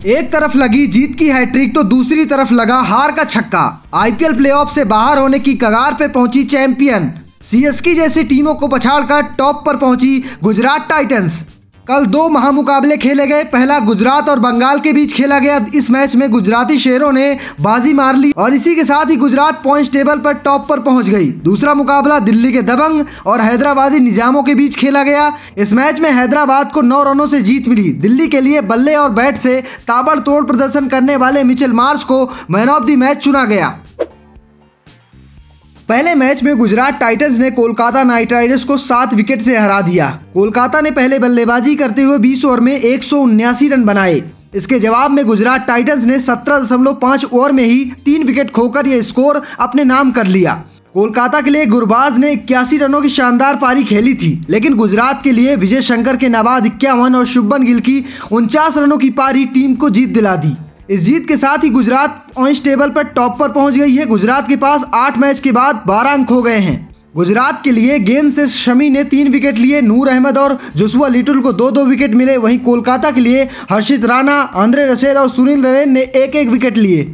एक तरफ लगी जीत की हैट्रिक तो दूसरी तरफ लगा हार का छक्का। आईपीएल प्लेऑफ से बाहर होने की कगार पे पहुंची चैंपियन। सीएसके जैसी टीमों को पछाड़कर टॉप पर पहुंची गुजरात टाइटंस। कल 2 महामुकाबले खेले गए। पहला गुजरात और बंगाल के बीच खेला गया। इस मैच में गुजराती शेरों ने बाजी मार ली और इसी के साथ ही गुजरात पॉइंट्स टेबल पर टॉप पर पहुंच गई। दूसरा मुकाबला दिल्ली के दबंग और हैदराबादी निजामों के बीच खेला गया। इस मैच में हैदराबाद को 9 रनों से जीत मिली। दिल्ली के लिए बल्ले और बैट से ताबड़तोड़ प्रदर्शन करने वाले मिचेल मार्श को मैन ऑफ द मैच चुना गया। पहले मैच में गुजरात टाइटंस ने कोलकाता नाइट राइडर्स को 7 विकेट से हरा दिया। कोलकाता ने पहले बल्लेबाजी करते हुए 20 ओवर में 179 रन बनाए। इसके जवाब में गुजरात टाइटंस ने 17.5 ओवर में ही 3 विकेट खोकर यह स्कोर अपने नाम कर लिया। कोलकाता के लिए गुरबाज ने 81 रनों की शानदार पारी खेली थी, लेकिन गुजरात के लिए विजय शंकर के नाबाद 51 और शुभमन गिल की 49 रनों की पारी टीम को जीत दिला दी। इस जीत के साथ ही गुजरात पॉइंट्स टेबल पर टॉप पर पहुंच गई है। गुजरात के पास 8 मैच के बाद 12 अंक हो गए हैं। गुजरात के लिए गेंद से शमी ने 3 विकेट लिए। नूर अहमद और जोशुआ लिटल को 2-2 विकेट मिले। वहीं कोलकाता के लिए हर्षित राणा, आंद्रे रसेल और सुनील नरेन ने 1-1 विकेट लिए।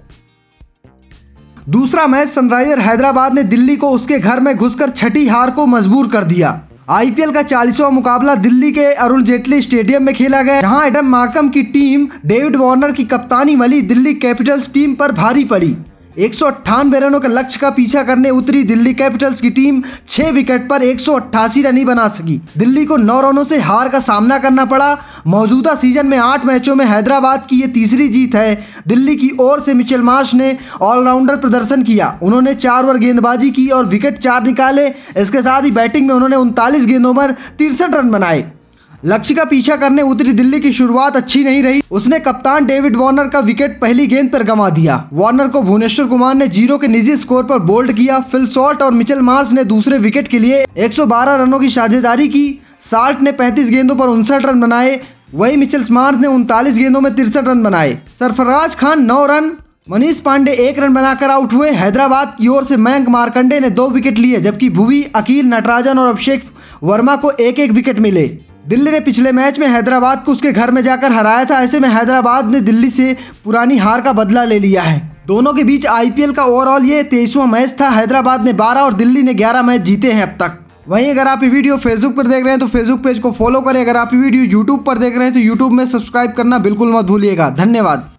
दूसरा मैच सनराइजर हैदराबाद ने दिल्ली को उसके घर में घुसकर छठी हार को मजबूर कर दिया। आईपीएल का 40वां मुकाबला दिल्ली के अरुण जेटली स्टेडियम में खेला गया, जहां एडम मार्कम की टीम डेविड वार्नर की कप्तानी वाली दिल्ली कैपिटल्स टीम पर भारी पड़ी। 198 रनों के लक्ष्य का पीछा करने उतरी दिल्ली कैपिटल्स की टीम 6 विकेट पर 188 रन ही बना सकी। दिल्ली को 9 रनों से हार का सामना करना पड़ा। मौजूदा सीजन में 8 मैचों में हैदराबाद की ये तीसरी जीत है। दिल्ली की ओर से मिचेल मार्श ने ऑलराउंडर प्रदर्शन किया। उन्होंने 4 ओवर गेंदबाजी की और विकेट 4 निकाले। इसके साथ ही बैटिंग में उन्होंने 39 गेंदों पर 63 रन बनाए। लक्ष्य का पीछा करने उतरी दिल्ली की शुरुआत अच्छी नहीं रही। उसने कप्तान डेविड वार्नर का विकेट पहली गेंद पर गंवा दिया। वार्नर को भुवनेश्वर कुमार ने 0 के निजी स्कोर पर बोल्ड किया। फिल सॉल्ट और मिचेल मार्श ने दूसरे विकेट के लिए 112 रनों की साझेदारी की। सॉल्ट ने 35 गेंदों पर 59 रन बनाए। वहीं मिचेल मार्श ने 39 गेंदों में 63 रन बनाए। सरफराज खान 9 रन, मनीष पांडे 1 रन बनाकर आउट हुए। हैदराबाद की ओर से मयंक मार्कंडे ने 2 विकेट लिए, जबकि भुवी, अकील, नटराजन और अभिषेक वर्मा को 1-1 विकेट मिले। दिल्ली ने पिछले मैच में हैदराबाद को उसके घर में जाकर हराया था। ऐसे में हैदराबाद ने दिल्ली से पुरानी हार का बदला ले लिया है। दोनों के बीच आईपीएल का ओवरऑल ये 23वां मैच था। हैदराबाद ने 12 और दिल्ली ने 11 मैच जीते हैं अब तक। वहीं अगर आप ये वीडियो फेसबुक पर देख रहे हैं तो फेसबुक पेज को फॉलो करें। अगर आप ये वीडियो यूट्यूब पर देख रहे हैं तो यूट्यूब में सब्सक्राइब करना बिल्कुल मत भूलिएगा। धन्यवाद।